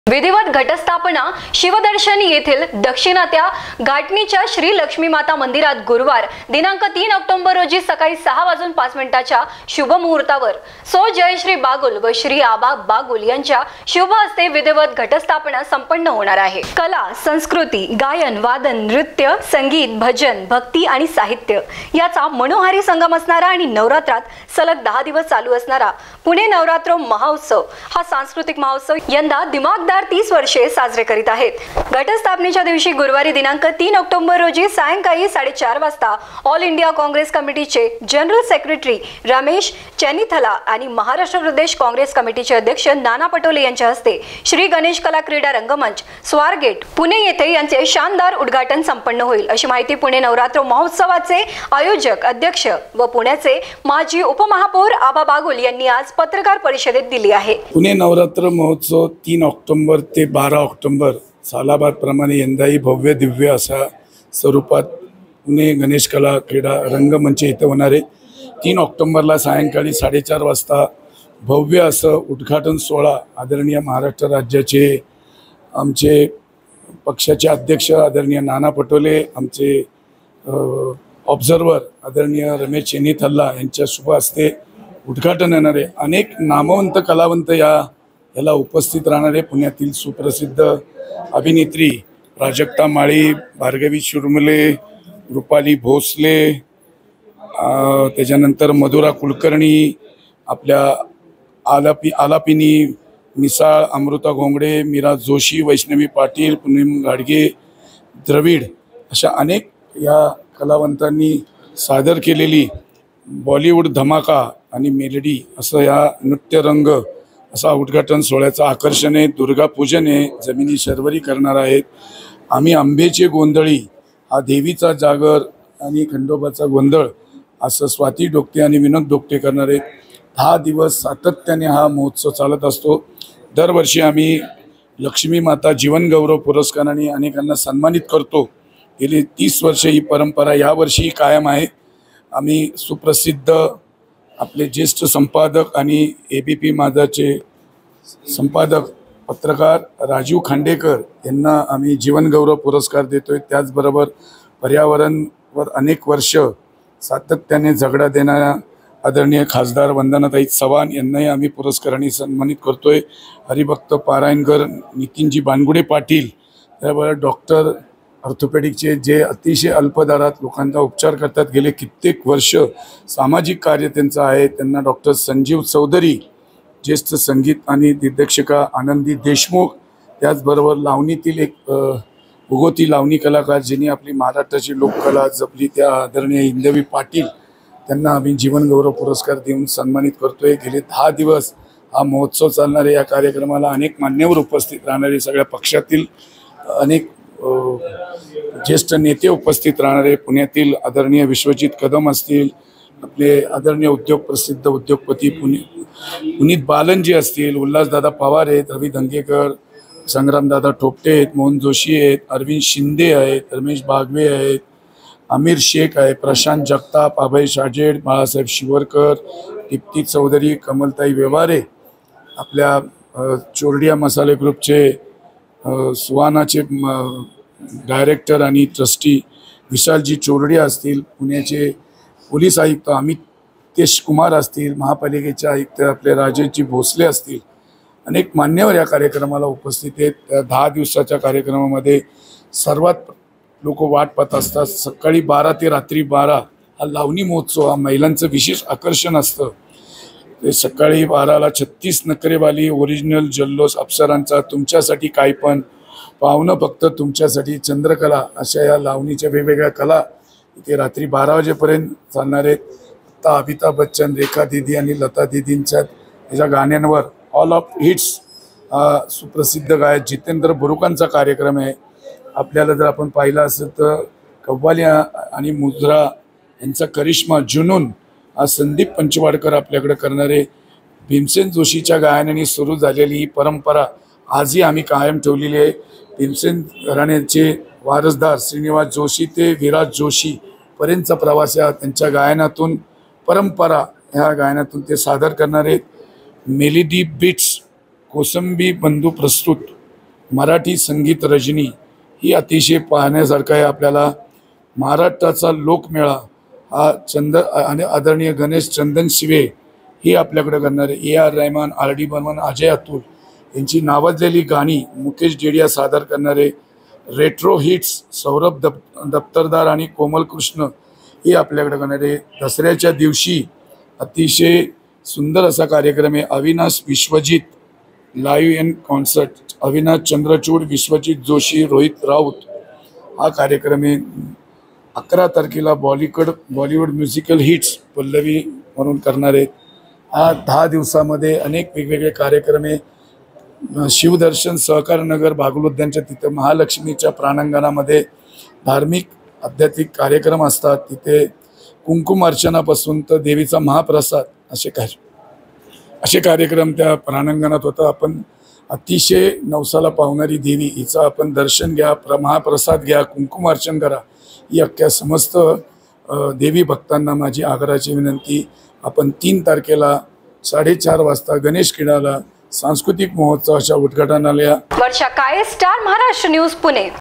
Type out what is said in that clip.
विधिवत घटस्थापना शिवदर्शनी येथील दक्षिणात्या घाटणीच्या श्री लक्ष्मी माता मंदिरात गुरुवार दिनांक 3 ऑक्टोबर रोजी सकाळी 6:05 शुभ मुहूर्तावर सो जयश्री बागुल व श्री आबा बागुल यांच्या शुभ हस्ते विधिवत घटस्थापना संपन्न होणार आहे। कला, संस्कृती, गायन, वादन, नृत्य, संगीत, भजन, भक्ती आणि साहित्य याचा मनोहारी संगम असणारा आणि नवरात्रात सलग 10 दिवस चालू असणारा पुणे नवरात्र महोत्सव हा सांस्कृतिक महोत्सव यंदा दिमागदार 30 वर्षे साजरे करीत आहेत। घटस्थापनेच्या दिवशी गुरुवारी दिनांक 3 ऑक्टोबर रोजी सायंकाळी 4:30 वाजता ऑल इंडिया काँग्रेस कमिटीचे जनरल सेक्रेटरी रमेश चेनिथला आणि महाराष्ट्र प्रदेश काँग्रेस कमिटीचे अध्यक्ष नाना पटोले यांच्या हस्ते श्री गणेश कला क्रीडा रंगमंच स्वारगेट पुणे येथे यांचे शानदार उद्घाटन संपन्न होईल, अशी माहिती पुणे नवरात्र महोत्सवाचे आयोजक अध्यक्ष व पुण्याचे माजी उपमहापौर आबा बागुल यांनी आज पत्रकार परिषदेत दिली आहे। पुणे नवरात्र महोत्सव 3 ऑक्टोबर ते 12 ऑक्टोबर सालाबाद प्रमाणे यंदाही भव्य दिव्य असा स्वरूपात पुणे गणेश कला क्रीडा रंगमंच इथे होणार आहे। 3 ऑक्टोबरला सायंकाळी 4:30 वाजता भव्य असं उद्घाटन सोहळा आदरणीय महाराष्ट्र राज्याचे आमचे पक्षाचे अध्यक्ष आदरणीय नाना पटोले, आमचे ऑब्झर्वर आदरणीय रमेश चेनिथला यांच्या शुभ हस्ते उद्घाटन येणार आहे। अनेक नामवंत कलावंत याला उपस्थित राहणार आहे। पुण्यातील सुप्रसिद्ध अभिनेत्री प्राजक्ता माळी, भार्गवी शुर्मले, रुपाली भोसले, त्याच्यानंतर मधुरा कुलकर्णी, आपल्या आलापिनी मिसाळ, अमृता घोंगडे, मीरा जोशी, वैष्णवी पाटील, पूनम गाडगे, द्रविड अशा अनेक या कलावंतांनी सादर केलेली बॉलिवूड धमाका आणि मेलडी असं या नृत्यरंग असा उद्घाटन सोहळ्याचं आकर्षण आहे। दुर्गा पूजन आहे, जमिनी शर्वरी करणार आहेत। आम्ही आंबेचे गोंधळी हा देवीचा जागर आणि खंडोबाचा गोंधळ असं स्वाती डोकटे आणि विनोद डोकटे करणार आहेत। 10 दिवस सातत्याने हा महोत्सव चालत असतो। दरवर्षी आम्ही लक्ष्मी माता जीवन गौरव पुरस्काराने अनेकांना सन्मानित करतो। गेली 30 वर्षे ही परंपरा यावर्षी कायम आहे। आम्ही सुप्रसिद्ध आपले ज्येष्ठ संपादक आणि ABP माझाचे संपादक पत्रकार राजीव खांडेकर यांना आम्ही जीवन गौरव पुरस्कार देतोय। त्याचबरोबर पर्यावरणवर अनेक वर्ष सातत्याने झगडा देणाऱ्या आदरणीय खासदार वंदनाताई चव्हाण यांनाही आम्ही पुरस्काराने सन्मानित करतोय। हरिभक्त पारायणकर नितीनजी बानगुडे पाटील, त्याबरोबर डॉक्टर ऑर्थोपेडिकचे जे अतिशय अल्प दरात लोकांचा उपचार करतात, गेले कित्येक वर्ष सामाजिक कार्य त्यांचं आहे, त्यांना डॉक्टर संजीव चौधरी, ज्येष्ठ संगीत आणि दिग्दर्शिका आनंदी देशमुख, त्याचबरोबर लावणीतील एक उगवती लावणी कलाकार जिने आपली महाराष्ट्राची लोककला जपली त्या आदरणीय इंदवी पाटील, त्यांना आम्ही जीवन गौरव पुरस्कार देऊन सन्मानित करतोय। गेले 10 दिवस हा महोत्सव चालणार आहे। या कार्यक्रमाला अनेक मान्यवर उपस्थित राहणारे, सगळ्या पक्षातील अनेक ज्येष्ठ नेते उपस्थित राहणारे, पुण्यातील आदरणीय विश्वजित कदम असतील, आपले आदरणीय प्रसिद्ध उद्योगपती पुनीत बालनजी असतील, उल्हासदादा पवार आहेत, रवी धंगेकर, संग्रामदादा ठोपटे आहेत, मोहन जोशी आहेत, अरविंद शिंदे आहेत, रमेश बागवे आहेत, आमिर शेख आहे, प्रशांत जगताप, अभय शाजेड, बाळासाहेब शिवरकर, दीप्ती चौधरी, कमलताई व्यवहारे, आपल्या चोरडिया मसाले ग्रुपचे सुवानाचे डायरेक्टर आणि ट्रस्टी विशालजी चोरडिया असतील, पुण्याचे पोलीस आयुक्त अमितेश कुमार असतील, महापालिकेचे आयुक्त आपले राजेशजी भोसले असतील, अनेक मान्यवर या कार्यक्रमाला उपस्थित आहेत। 10 दिवसाच्या कार्यक्रमामध्ये सर्वात लोक वाट पाहत असतात। सकाळी 12 ते रात्री 12 हा लावणी महोत्सव हा महिलांचं विशेष आकर्षण असतं। ते सकाळी 12ला 36 नखरेवाली ओरिजिनल जल्लोष अप्सरांचा, तुमच्यासाठी काय पण, पाहुणं फक्त तुमच्यासाठी, चंद्रकला अशा या लावणीच्या वेगवेगळ्या कला इथे रात्री 12 वाजेपर्यंत चालणार आहेत। आता अमिताभ बच्चन, रेखा दीदी आणि लता दीदींच्या याच्या गाण्यांवर ऑल ऑफ हिट्स सुप्रसिद्ध गायक जितेंद्र बुरुकांचा कार्यक्रम आहे। आपल्याला जर आपण पाहिलं असेल तर कव्वाली आणि मुद्रा यांचा करिश्मा जुनून हा संदीप पंचवाडकर आपल्याकडे करणारे, भीमसेन जोशीच्या गायनाने सुरू झालेली ही परंपरा आजही आम्ही कायम ठेवलेली आहे। भीमसेन घराण्याचे वारसदार श्रीनिवास जोशी ते विराज जोशी पर्यंतचा प्रवास या त्यांच्या गायनातून, परंपरा ह्या गायनातून ते सादर करणारे। मेलोडी बीट्स कोसंबी बंधू प्रस्तुत मराठी संगीत रजनी ही अतिशय पाहण्यासारखं आहे. आपल्याला महाराष्ट्राचा लोकमेळा हा आणि आदरणीय गणेश चंदन शिवे ही आपल्याकडे करणारे AR रहमान, RD बर्मन, अजय अतुल यांची नावाजलेली गाणी मुकेश जेडिया सादर करणारे रेट्रो हिट्स सौरभ दप्तरदार आणि कोमल कृष्ण ही आपल्याकडे करणारे दसऱ्याच्या दिवशी अतिशय सुंदर असा कार्यक्रम आहे. Avinash Vishwajit live in concert, Avinash Chandrachud, Vishwajit Joshi, Rohit Raut हा कार्यक्रम आहे. 11 तारखेला बॉलिवूड म्युझिकल हिट्स पल्लवी म्हणून करणार आहेत. हा 10 दिवसामध्ये अनेक वेगवेगळे कार्यक्रम आहे. शिवदर्शन सहकार नगर भागवलोद्यानच्या तिथे महालक्ष्मीच्या प्रांगणामध्ये धार्मिक आध्यात्मिक कार्यक्रम असतात. तिथे कुंकुम अर्चनापासून तर देवीचा महाप्रसाद असे कार्यक्रम त्या प्रांगणात होता. आपण अतिशय नवसाला पावणारी देवी हिचं आपण दर्शन घ्या, महाप्रसाद घ्या, कुंकुम अर्चन करा ही अख्ख्या समस्त देवी भक्तांना माझी आग्रहाची विनंती. आपण 3 तारखेला 4:30 वाजता गणेश क्रीडाला सांस्कृतिक महोत्सवाच्या उद्घाटनाला. Varsha Kale, star Maharashtra news, Pune.